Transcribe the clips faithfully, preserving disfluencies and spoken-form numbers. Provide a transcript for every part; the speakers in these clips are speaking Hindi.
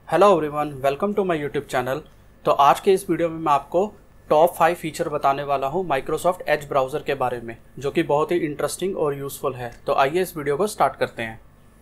Hello everyone, welcome to my YouTube channel. तो आज के इस वीडियो में मैं आपको टॉप फाइव फीचर बताने वाला हूं माइक्रोसॉफ्ट एज ब्राउज़र के बारे में, जो कि बहुत ही इंटरेस्टिंग और यूज़फुल है। तो आइए इस वीडियो को स्टार्ट करते हैं।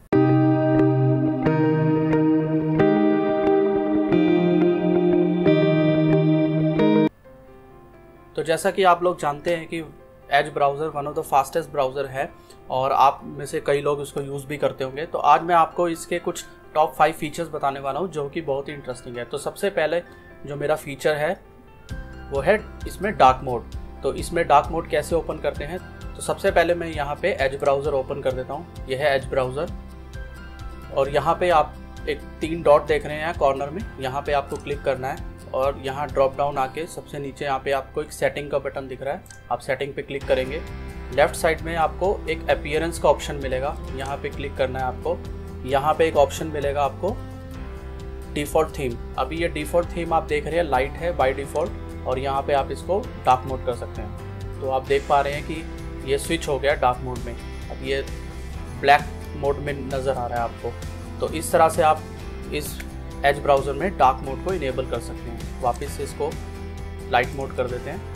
तो जैसा कि आप लोग जानते हैं कि Edge browser one of the fastest browser है और आप में से कई लोग इसको यूज़ भी करते होंगे। तो आज मैं आपको इसके कुछ टॉप फाइव फीचर्स बताने वाला हूँ जो कि बहुत ही इंटरेस्टिंग है। तो सबसे पहले जो मेरा फीचर है वो है इसमें डार्क मोड। तो इसमें डार्क मोड कैसे ओपन करते हैं, तो सबसे पहले मैं यहाँ पे एज ब्राउज़र ओपन कर देता हूँ। यह है एज ब्राउज़र और यहाँ पे आप एक तीन डॉट देख रहे हैं कॉर्नर में, यहाँ पे आपको क्लिक करना है और यहाँ ड्रॉप डाउन आके सबसे नीचे यहाँ पे आपको एक सेटिंग का बटन दिख रहा है। आप सेटिंग पे क्लिक करेंगे। लेफ्ट साइड में आपको एक अपीयरेंस का ऑप्शन मिलेगा, यहाँ पे क्लिक करना है आपको। यहाँ पे एक ऑप्शन मिलेगा आपको डिफ़ॉल्ट थीम। अभी ये डिफ़ॉल्ट थीम आप देख रहे हैं लाइट है बाय डिफ़ॉल्ट और यहाँ पे आप इसको डार्क मोड कर सकते हैं। तो आप देख पा रहे हैं कि ये स्विच हो गया डार्क मोड में, अब ये ब्लैक मोड में नज़र आ रहा है आपको। तो इस तरह से आप इस एज ब्राउज़र में डार्क मोड को इनेबल कर सकते हैं। वापस से इसको लाइट मोड कर देते हैं।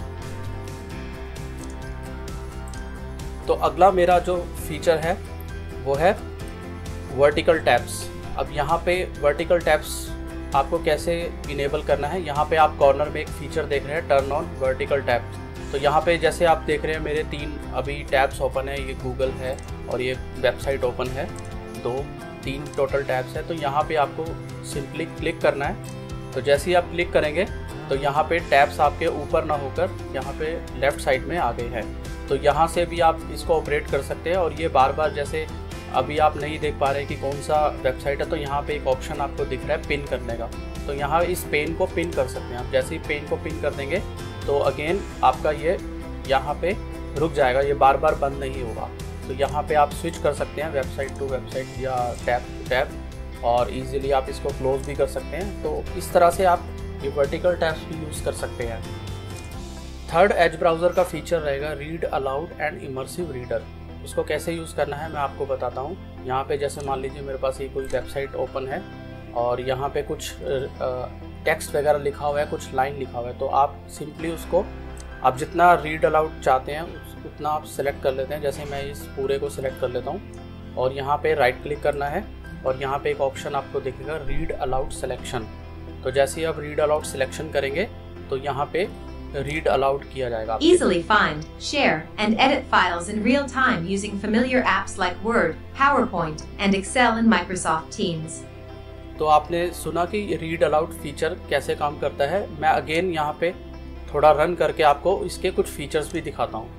तो अगला मेरा जो फीचर है वो है वर्टिकल टैब्स। अब यहाँ पे वर्टिकल टैब्स आपको कैसे इनेबल करना है, यहाँ पे आप कॉर्नर में एक फीचर देख रहे हैं टर्न ऑन वर्टिकल टैब्स। तो यहाँ पे जैसे आप देख रहे हैं मेरे तीन अभी टैब्स ओपन है, ये गूगल है और ये वेबसाइट ओपन है, दो तीन टोटल टैब्स है। तो यहाँ पे आपको सिंपली क्लिक करना है। तो जैसे ही आप क्लिक करेंगे तो यहाँ पे टैब्स आपके ऊपर ना होकर यहाँ पे लेफ़्ट साइड में आ गए हैं। तो यहाँ से भी आप इसको ऑपरेट कर सकते हैं और ये बार बार, जैसे अभी आप नहीं देख पा रहे कि कौन सा वेबसाइट है, तो यहाँ पे एक ऑप्शन आपको दिख रहा है पिन करने का। तो यहाँ इस पेन को पिन कर सकते हैं आप। जैसे ही पेन को पिन कर देंगे तो अगेन आपका ये यहाँ पे रुक जाएगा, ये बार बार बंद नहीं होगा। तो यहाँ पे आप स्विच कर सकते हैं वेबसाइट टू वेबसाइट या टैब टू टैब और इजीली आप इसको क्लोज भी कर सकते हैं। तो इस तरह से आप ये वर्टिकल टैब्स भी यूज़ कर सकते हैं। थर्ड एज ब्राउज़र का फीचर रहेगा read aloud and immersive reader. उसको कैसे यूज़ करना है मैं आपको बताता हूँ। यहाँ पे जैसे मान लीजिए मेरे पास ये कोई वेबसाइट ओपन है और यहाँ पे कुछ टेक्स्ट वगैरह लिखा हुआ है, कुछ लाइन लिखा हुआ है। तो आप सिंपली उसको आप जितना रीड अलाउड चाहते हैं उतना आप सेलेक्ट कर लेते हैं। जैसे मैं इस पूरे को सिलेक्ट कर लेता हूँ और यहाँ पे राइट क्लिक करना है और यहाँ पे एक ऑप्शन आपको दिखेगा रीड अलाउड सिलेक्शन। तो जैसे ही आप रीड अलाउड सिलेक्शन करेंगे तो यहाँ पे रीड अलाउड किया जाएगा। Easily find, share, and edit files in real time using familiar apps like Word, PowerPoint, and Excel in Microsoft Teams. तो आपने सुना कि रीड अलाउड फीचर कैसे काम करता है। मैं अगेन यहाँ पे थोड़ा रन करके आपको इसके कुछ फीचर्स भी दिखाता हूँ।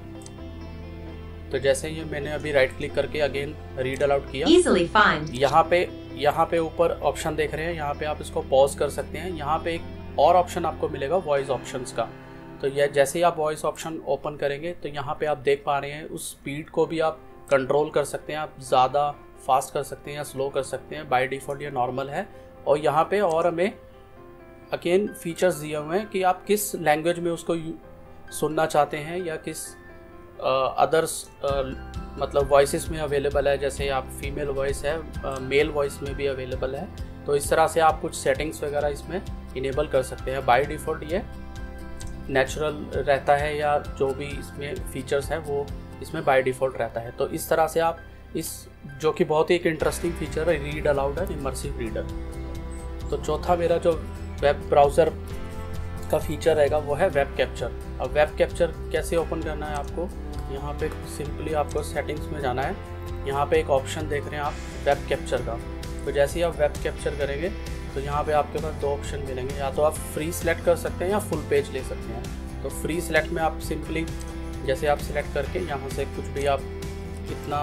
तो जैसे ये मैंने अभी राइट क्लिक करके अगेन रीड अलाउड किया, Easily find. यहाँ पे यहाँ पे ऊपर ऑप्शन देख रहे हैं, यहाँ पे आप इसको पॉज कर सकते हैं। यहाँ पे एक और ऑप्शन आपको मिलेगा वॉइस ऑप्शंस का। तो यह जैसे ही आप वॉइस ऑप्शन ओपन करेंगे तो यहाँ पे आप देख पा रहे हैं उस स्पीड को भी आप कंट्रोल कर सकते हैं। आप ज़्यादा फास्ट कर सकते हैं या स्लो कर सकते हैं। बाय डिफ़ॉल्ट ये नॉर्मल है। और यहाँ पे और हमें अगेन फीचर्स दिए हुए हैं कि आप किस लैंग्वेज में उसको सुनना चाहते हैं या किस अदर्स मतलब वॉइसेस में अवेलेबल है। जैसे आप फीमेल वॉइस है, मेल वॉइस में भी अवेलेबल है। तो इस तरह से आप कुछ सेटिंग्स वगैरह इसमें इनेबल कर सकते हैं। बाय डिफ़ॉल्ट ये नेचुरल रहता है या जो भी इसमें फीचर्स है वो इसमें बाय डिफ़ॉल्ट रहता है। तो इस तरह से आप इस, जो कि बहुत ही एक इंटरेस्टिंग फीचर है, read aloud and immersive reader. तो चौथा मेरा जो वेब ब्राउज़र का फीचर रहेगा वो है वेब कैप्चर। अब वेब कैप्चर कैसे ओपन करना है आपको, यहाँ पे सिंपली आपको सेटिंग्स में जाना है। यहाँ पे एक ऑप्शन देख रहे हैं आप वेब कैप्चर का। तो जैसे ही आप वेब कैप्चर करेंगे तो यहाँ पे आपके पास दो ऑप्शन मिलेंगे, या तो आप फ्री सेलेक्ट कर सकते हैं या फुल पेज ले सकते हैं। तो फ्री सेलेक्ट में आप सिंपली जैसे आप सिलेक्ट करके यहाँ से कुछ भी आप इतना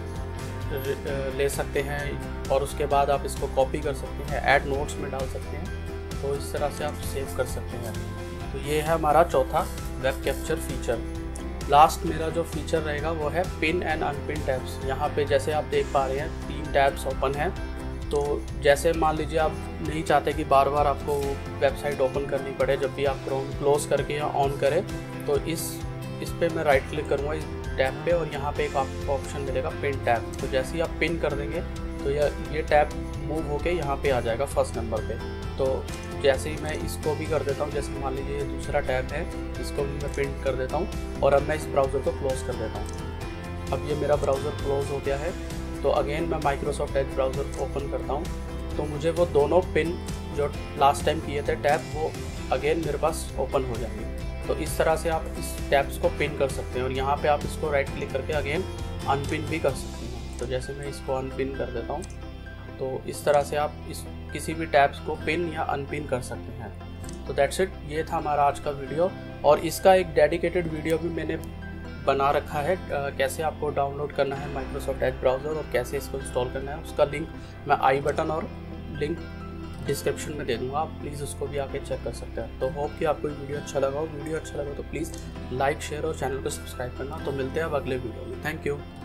ले सकते हैं और उसके बाद आप इसको कॉपी कर सकते हैं, ऐड नोट्स में डाल सकते हैं। तो इस तरह से आप सेव कर सकते हैं। तो ये है हमारा चौथा वेब कैप्चर फीचर। लास्ट मेरा जो फीचर रहेगा वो है पिन एंड अनपिन टैब्स। यहाँ पे जैसे आप देख पा रहे हैं तीन टैब्स ओपन हैं। तो जैसे मान लीजिए आप नहीं चाहते कि बार बार आपको वेबसाइट ओपन करनी पड़े जब भी आप क्रोम क्लोज करके या ऑन करें, तो इस इस पे मैं राइट क्लिक करूँगा इस टैब पे और यहाँ पे एक आपको ऑप्शन मिलेगा पिन टैब। तो जैसे ही आप पिन कर देंगे तो तो ये ये टैब मूव होके यहाँ पे आ जाएगा फर्स्ट नंबर पे। तो जैसे ही मैं इसको भी कर देता हूँ, जैसे मान लीजिए ये दूसरा टैब है, इसको भी मैं प्रिंट कर देता हूँ और अब मैं इस ब्राउज़र को क्लोज़ कर देता हूँ। अब ये मेरा ब्राउज़र क्लोज़ हो गया है। तो अगेन मैं माइक्रोसॉफ्ट एज ब्राउज़र ओपन करता हूँ, तो मुझे वो दोनों पिन जो लास्ट टाइम किए थे टैब वो अगेन मेरे पास ओपन हो जाएंगे। तो इस तरह से आप इस टैब्स को पिन कर सकते हैं और यहाँ पे आप इसको राइट क्लिक करके अगेन अनपिन भी कर सकते हैं। तो जैसे मैं इसको अनपिन कर देता हूँ, तो इस तरह से आप इस किसी भी टैब्स को पिन या अनपिन कर सकते हैं। तो दैट्स इट, ये था हमारा आज का वीडियो और इसका एक डेडिकेटेड वीडियो भी मैंने बना रखा है, कैसे आपको डाउनलोड करना है माइक्रोसॉफ्ट एज ब्राउज़र और कैसे इसको इंस्टॉल करना है। उसका लिंक मैं आई बटन और लिंक डिस्क्रिप्शन में दे दूंगा, आप प्लीज़ उसको भी आके चेक कर सकते हैं। तो होप कि आपको वीडियो अच्छा लगा हो। वीडियो अच्छा लगा तो प्लीज़ लाइक शेयर और चैनल को सब्सक्राइब करना। तो मिलते हैं अब अगले वीडियो में। Thank you.